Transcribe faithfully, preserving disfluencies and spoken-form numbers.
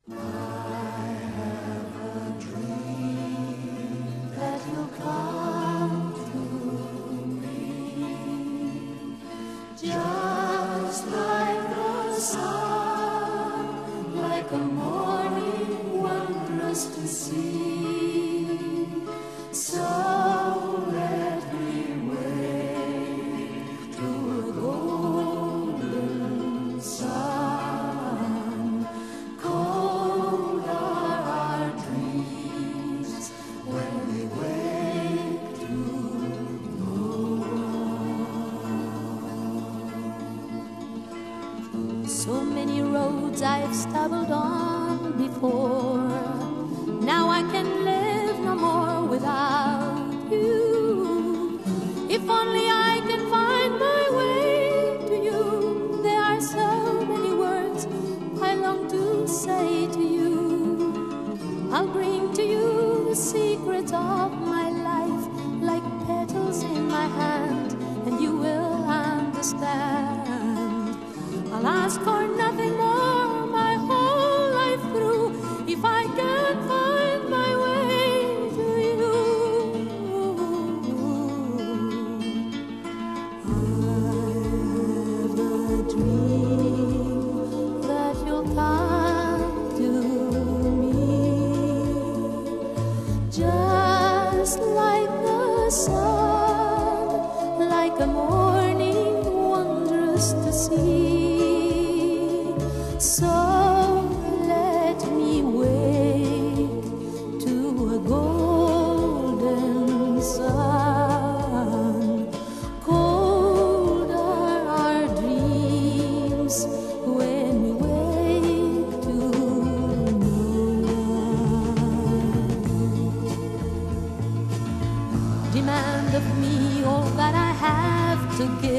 That you'll come to me, just like the sun, like a morning wondrous to see. So let me wake to a golden sun. Cold are our dreams when we wake to know one. So many roads I've stumbled on before. Now I can live no more without you. If only I can find my way to you. There are so many words I long to say to you. I'll bring to you the secrets of my life, like petals in my hand, and you will understand. I'll ask for nothing more my whole life through, if I can find my way to you. I have a dream that you'll come to me, just like the sun, like a morning wondrous to see. So let me wake to a golden sun. Cold are our dreams when we wake to know one. Demand of me all that I have to give.